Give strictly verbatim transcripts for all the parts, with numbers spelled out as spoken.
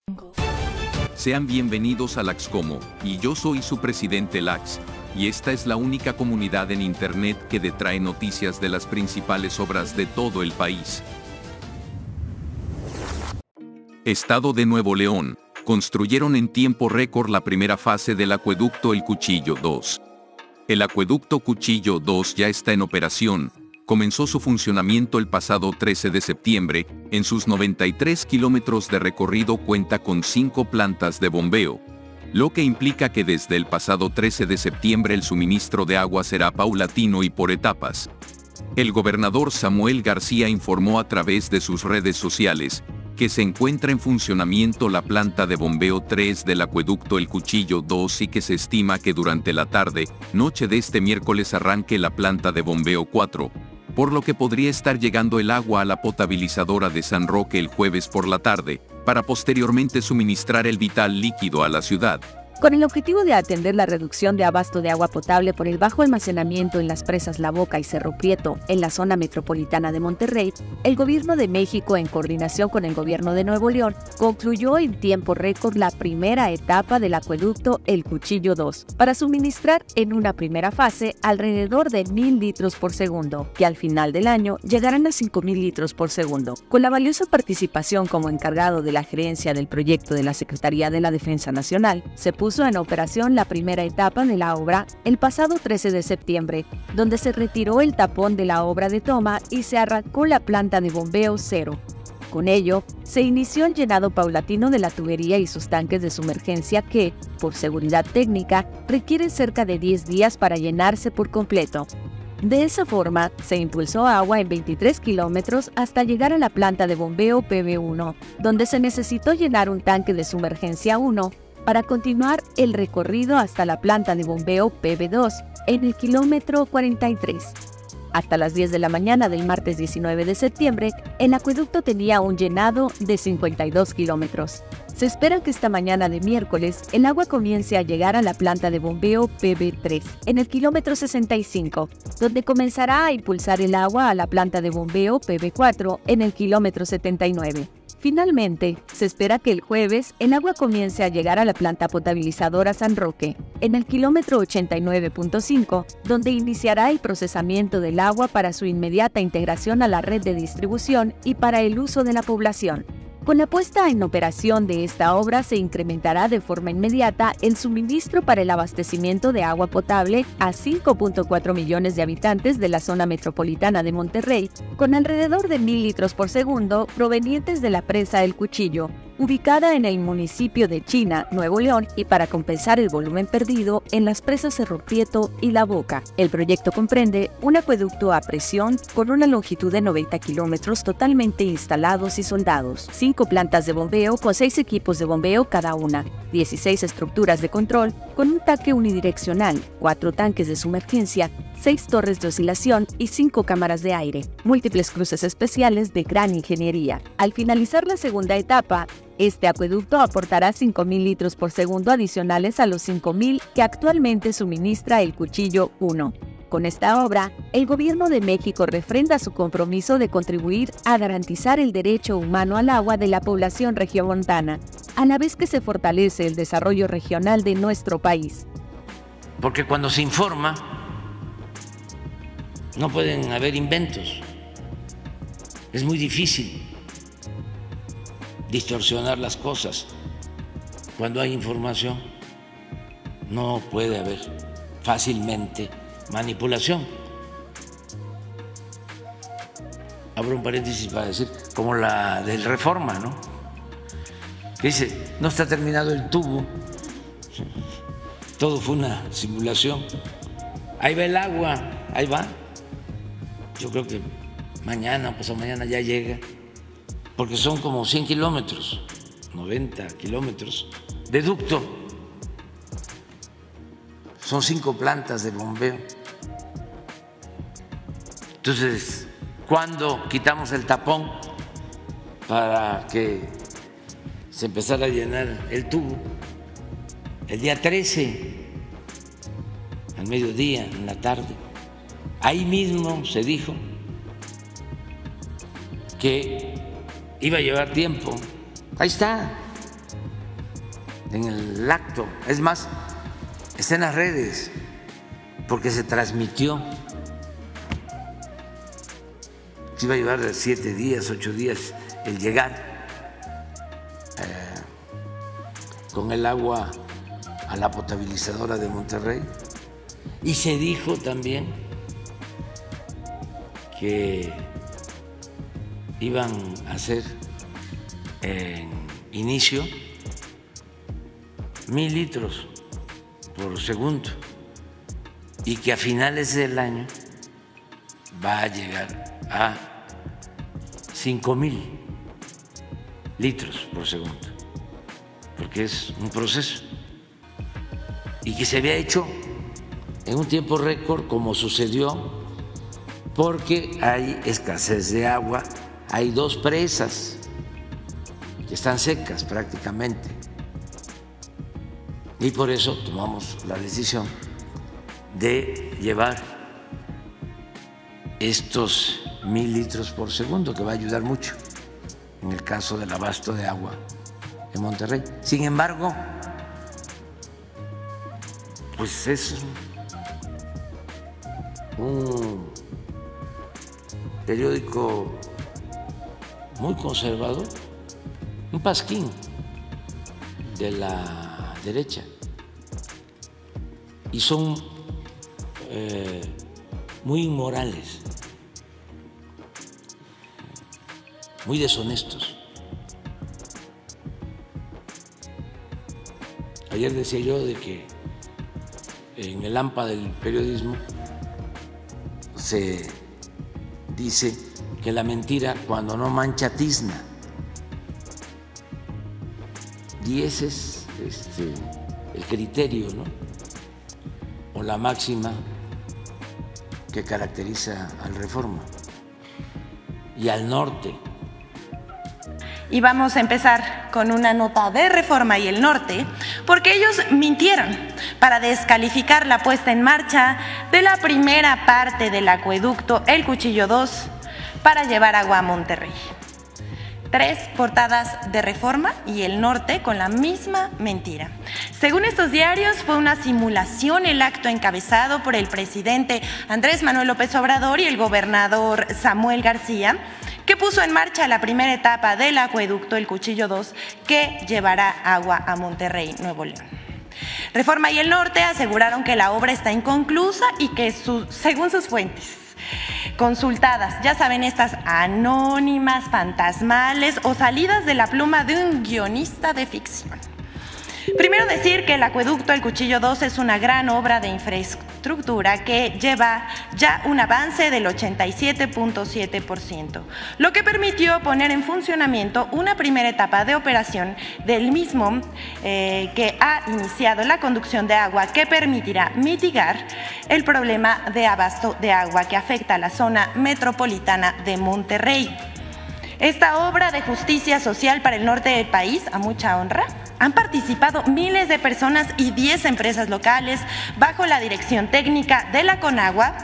Sean bienvenidos a Laxcomo, y yo soy su presidente Lax, y esta es la única comunidad en internet que te trae noticias de las principales obras de todo el país. Estado de Nuevo León. Construyeron en tiempo récord la primera fase del acueducto El Cuchillo dos. El acueducto Cuchillo dos ya está en operación. Comenzó su funcionamiento el pasado trece de septiembre. En sus noventa y tres kilómetros de recorrido cuenta con cinco plantas de bombeo, lo que implica que desde el pasado trece de septiembre el suministro de agua será paulatino y por etapas. El gobernador Samuel García informó a través de sus redes sociales que se encuentra en funcionamiento la planta de bombeo tres del acueducto El Cuchillo dos y que se estima que durante la tarde, noche de este miércoles arranque la planta de bombeo cuatro, por lo que podría estar llegando el agua a la potabilizadora de San Roque el jueves por la tarde, para posteriormente suministrar el vital líquido a la ciudad. Con el objetivo de atender la reducción de abasto de agua potable por el bajo almacenamiento en las presas La Boca y Cerro Prieto, en la zona metropolitana de Monterrey, el Gobierno de México, en coordinación con el Gobierno de Nuevo León, concluyó en tiempo récord la primera etapa del acueducto El Cuchillo dos, para suministrar en una primera fase alrededor de mil litros por segundo, que al final del año llegarán a cinco mil litros por segundo. Con la valiosa participación como encargado de la gerencia del proyecto de la Secretaría de la Defensa Nacional, se puso en operación la primera etapa de la obra el pasado trece de septiembre, donde se retiró el tapón de la obra de toma y se arrancó la planta de bombeo cero. Con ello, se inició el llenado paulatino de la tubería y sus tanques de sumergencia que, por seguridad técnica, requieren cerca de diez días para llenarse por completo. De esa forma, se impulsó agua en veintitrés kilómetros hasta llegar a la planta de bombeo P B uno, donde se necesitó llenar un tanque de sumergencia uno, para continuar el recorrido hasta la planta de bombeo P B dos en el kilómetro cuarenta y tres. Hasta las diez de la mañana del martes diecinueve de septiembre, el acueducto tenía un llenado de cincuenta y dos kilómetros. Se espera que esta mañana de miércoles el agua comience a llegar a la planta de bombeo P B tres en el kilómetro sesenta y cinco, donde comenzará a impulsar el agua a la planta de bombeo P B cuatro en el kilómetro setenta y nueve. Finalmente, se espera que el jueves el agua comience a llegar a la planta potabilizadora San Roque, en el kilómetro ochenta y nueve punto cinco, donde iniciará el procesamiento del agua para su inmediata integración a la red de distribución y para el uso de la población. Con la puesta en operación de esta obra se incrementará de forma inmediata el suministro para el abastecimiento de agua potable a cinco punto cuatro millones de habitantes de la zona metropolitana de Monterrey, con alrededor de mil litros por segundo provenientes de la presa El Cuchillo, ubicada en el municipio de China, Nuevo León, y para compensar el volumen perdido en las presas Cerro Prieto y La Boca. El proyecto comprende un acueducto a presión con una longitud de noventa kilómetros totalmente instalados y soldados, cinco plantas de bombeo con seis equipos de bombeo cada una, dieciséis estructuras de control con un tanque unidireccional, cuatro tanques de sumergencia, seis torres de oscilación y cinco cámaras de aire, múltiples cruces especiales de gran ingeniería. Al finalizar la segunda etapa, este acueducto aportará cinco mil litros por segundo adicionales a los cinco mil que actualmente suministra el Cuchillo uno. Con esta obra, el Gobierno de México refrenda su compromiso de contribuir a garantizar el derecho humano al agua de la población regiomontana, a la vez que se fortalece el desarrollo regional de nuestro país. Porque cuando se informa, no pueden haber inventos. Es muy difícil distorsionar las cosas. Cuando hay información, no puede haber fácilmente manipulación. Abro un paréntesis para decir, como la del Reforma, ¿no? Que dice, no está terminado el tubo, todo fue una simulación. Ahí va el agua, ahí va. Yo creo que mañana o pasado mañana ya llega, porque son como cien kilómetros, noventa kilómetros de ducto. Son cinco plantas de bombeo. Entonces, ¿cuándo quitamos el tapón para que se empezara a llenar el tubo? El día trece, al mediodía, en la tarde. Ahí mismo se dijo que iba a llevar tiempo. Ahí está, en el acto. Es más, está en las redes porque se transmitió. Se iba a llevar siete días, ocho días el llegar eh, con el agua a la potabilizadora de Monterrey. Y se dijo también que iban a hacer en inicio mil litros por segundo y que a finales del año va a llegar a cinco mil litros por segundo, porque es un proceso, y que se había hecho en un tiempo récord, como sucedió, porque hay escasez de agua, hay dos presas que están secas prácticamente, y por eso tomamos la decisión de llevar estos mil litros por segundo, que va a ayudar mucho en el caso del abasto de agua en Monterrey. Sin embargo, pues es un periódico muy conservador, un pasquín de la derecha, y son eh, muy inmorales, muy deshonestos. Ayer decía yo de que en el hampa del periodismo se dice que la mentira cuando no mancha tizna, y ese es este, el criterio, ¿no? O la máxima que caracteriza al Reforma y al Norte. Y vamos a empezar con una nota de Reforma y el Norte, porque ellos mintieron para descalificar la puesta en marcha de la primera parte del acueducto El Cuchillo dos para llevar agua a Monterrey. Tres portadas de Reforma y el Norte con la misma mentira. Según estos diarios, fue una simulación el acto encabezado por el presidente Andrés Manuel López Obrador y el gobernador Samuel García, que puso en marcha la primera etapa del acueducto El Cuchillo dos, que llevará agua a Monterrey, Nuevo León. Reforma y el Norte aseguraron que la obra está inconclusa y que, su, según sus fuentes consultadas, ya saben, estas anónimas, fantasmales o salidas de la pluma de un guionista de ficción. Primero decir que el acueducto El Cuchillo dos es una gran obra de infraestructura que lleva ya un avance del ochenta y siete punto siete por ciento, lo que permitió poner en funcionamiento una primera etapa de operación del mismo eh, que ha iniciado la conducción de agua, que permitirá mitigar el problema de abasto de agua que afecta a la zona metropolitana de Monterrey. Esta obra de justicia social para el norte del país, a mucha honra, han participado miles de personas y diez empresas locales bajo la dirección técnica de la Conagua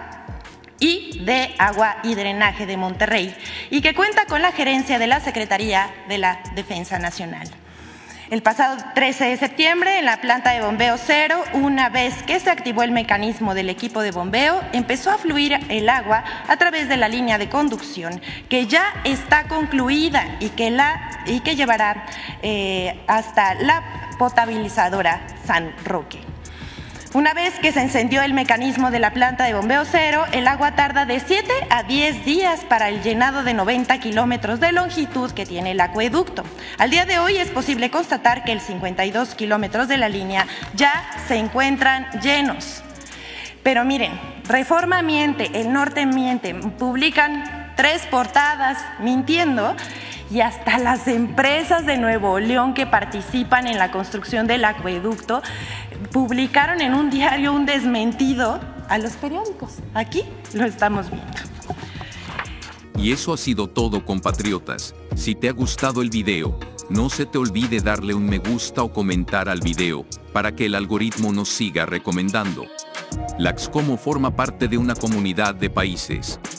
y de Agua y Drenaje de Monterrey, y que cuenta con la gerencia de la Secretaría de la Defensa Nacional. El pasado trece de septiembre, en la planta de bombeo cero, una vez que se activó el mecanismo del equipo de bombeo, empezó a fluir el agua a través de la línea de conducción, que ya está concluida y que, la, y que llevará eh, hasta la potabilizadora San Roque. Una vez que se encendió el mecanismo de la planta de bombeo cero, el agua tarda de siete a diez días para el llenado de noventa kilómetros de longitud que tiene el acueducto. Al día de hoy es posible constatar que el cincuenta y dos kilómetros de la línea ya se encuentran llenos. Pero miren, Reforma miente, el Norte miente, publican tres portadas mintiendo, y hasta las empresas de Nuevo León que participan en la construcción del acueducto publicaron en un diario un desmentido a los periódicos. Aquí lo estamos viendo. Y eso ha sido todo, compatriotas. Si te ha gustado el video, no se te olvide darle un me gusta o comentar al video, para que el algoritmo nos siga recomendando. Laxcomo forma parte de una comunidad de países